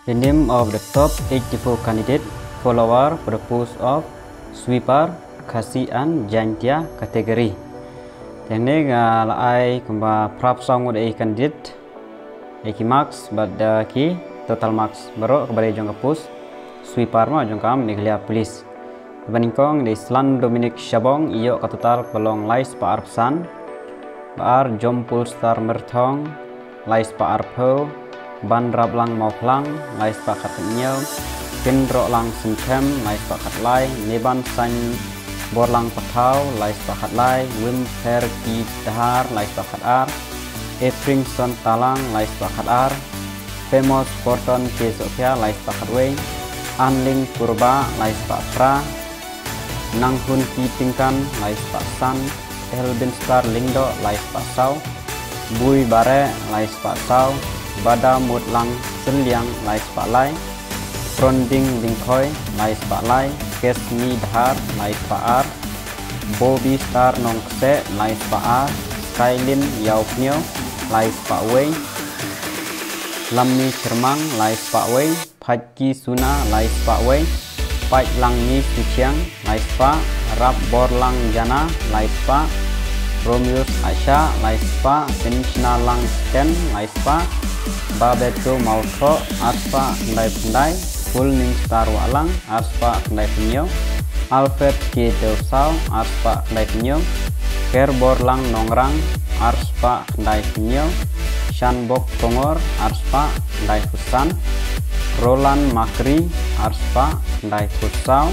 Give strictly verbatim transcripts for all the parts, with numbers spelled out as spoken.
The name of the top eighty-four candidate follower for the post of sweeper Khasian Jantia category. Teknik lai kemba prap song udah candidate eki marks but the ki total marks baru kepada jong post sweeper ma jong kam neglia police. Bandingkong di Islan Dominic Shabong iyo ka total pelong lais pa arpsan bar jompul star merthong lais pa arpo ban rap lang mau plang lais pa katnyau kindro lang sinchem lais pa katlai neban san borlang patau lais pa katlai wim per ki dahar lais pa katar efring son talang lais pa katar famous porton ke sofia lais pa katwe anling purba lais pa pra nanghun ki tingkan lais pa san elbin star lingdo lais pa sau bui bare lais pa sau bada mut lang senliang lais pa lai fronding lingkoi lais pa lai kes mi dhar lais pa ar bobby star nong kse lais pa ar kailin yau pnyo lais pa wei lammi cermang lais pa wei phaki suna lais pa wei pai lang ni suciang lais pa rap bor lang jana lais pa Romeus Asha lais pa Senishna lang ken lais pa Babeto Mautho Aspa Kendai Pendai Full Ning Star Walang Aspa Kendai Penyo Alfred K. Delsau Aspa Kendai Penyo Kerbor Lang Nongrang Aspa Kendai Penyo Shanbok Tongor Aspa Kendai Fusan Roland Makri Aspa Kendai Fusau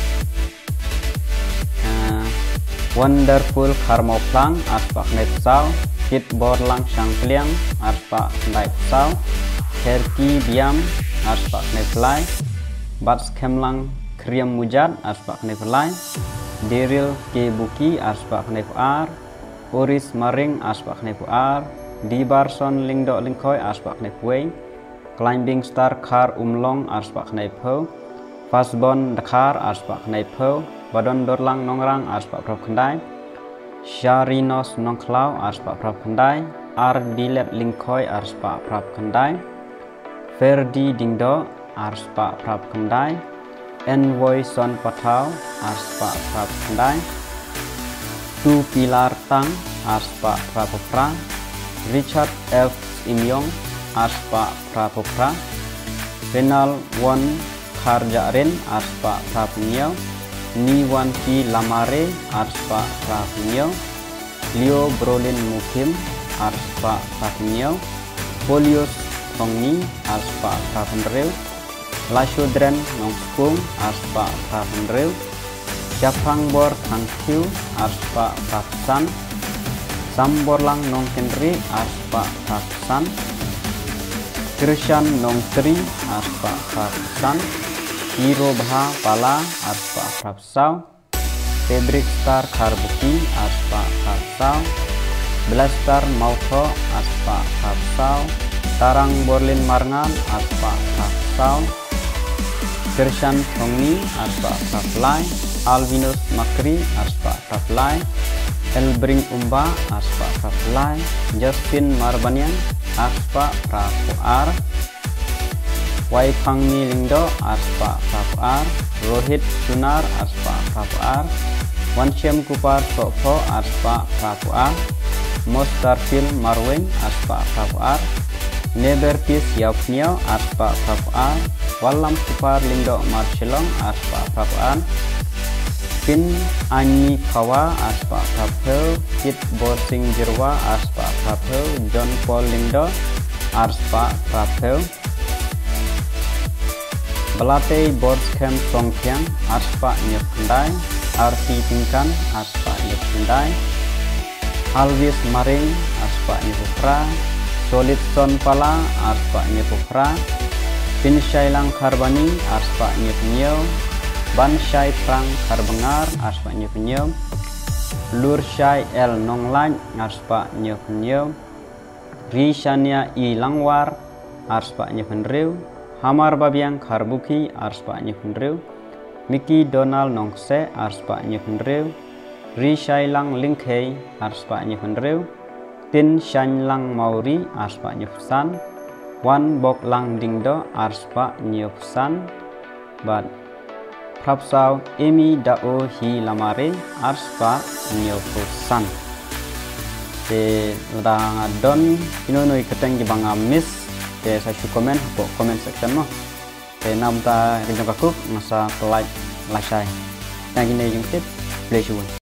uh, Wonderful Karmoplang Aspa Kendai Fusau Kit Borlang Shangkliang Aspa Kendai Fusau Herki Biam Aspa Kendai Pelai Bats Kemlang Kriam Mujad Aspa Kendai Pelai Daryl K. Buki Aspa Kendai Puar Uris Maring Aspa Kendai Puar Dibarson Lingdo Lingkoi Aspa Kendai Puwei Climbing Star Kar Umlong Aspa Kendai Po Fasbon Dakar Aspa Kendai Po Badon Dorlang Nongrang Aspa Prop Kendai Sharinos Nongklau Aspa Prap Kendai Ar Dilet Lingkoi Aspa Prap Kendai Ferdi Dingdo Aspa Prap Kendai Envoy Son Patau Aspa Prap Kendai Tu Pilar Tang Aspa Prapopra Richard F. Imyong Aspa Prapopra Renal Won Kharjarin Aspa Prapnyo Niwan Ki Lamare Arspa Prapnyo Leo Brolin Mukim Arspa Prapnyo Polius Tongni Arspa Prapnreu Lashodren Nongskung Arspa Prapnreu Japang Bor Tangkyu Arspa Prapsan Samborlang Nongkenri Arspa Prapsan Krishan Nongtri Arspa Prapsan Hiro Bha Pala Aspa Prapsau Fabric Star Karbuki Aspa Prapsau Blaster Mautho Aspa Prapsau Tarang Borlin Marngan Aspa Prapsau Kirshan Thongni Aspa Praplai Alvinus Makri Aspa Praplai Elbring Umba Aspa Praplai Justin Marbanian Aspa Prapuar Wai Pangmi Lingdo Aspa Prapuar Rohit Sunar Aspa Prapuar Wanshem Kupar Sopho Aspa Prapuar Mostarfil Marwing Aspa Prapuar Nebertis Yaupnyo Aspa Prapuar Walam Kupar Lingdo Marcelong Aspa Prapuar Pin Ani Kawa Aspa Prapel Kit Borsing Jirwa Aspa Prapel John Paul Lingdo Aspa Prapel Belate Boards Camp Songkyang Aspa Nyep Kendai R P Tingkan Aspa Nyep Kendai Alvis Maring Aspa Nyepupra Solid Son Pala Aspa Nyepupra Pinshailang Karbani Aspa Nyepnyo Banshai Prang Karbengar Aspa Nyepnyo Lurshai El Nonglan Aspa Nyepnyo Rishania I Langwar Aspa Nyepnreu Hamar Babiang Karbuki Arspa Nyepnreu Miki Donald Nongse Arspa Nyepnreu Rishailang Linkhei Arspa Nyepnreu Tin Shanylang Mauri Arspa Nyepsan wan bok lang ding do arspa nyopsan bat prapsau emi dao hi lamare arspa nyopusan te ladang adon inonoi keteng di banga miss te sa shu komen ko comment section mo te nam ta rinjong kakuk masa like lasai yang ini yung tip play shu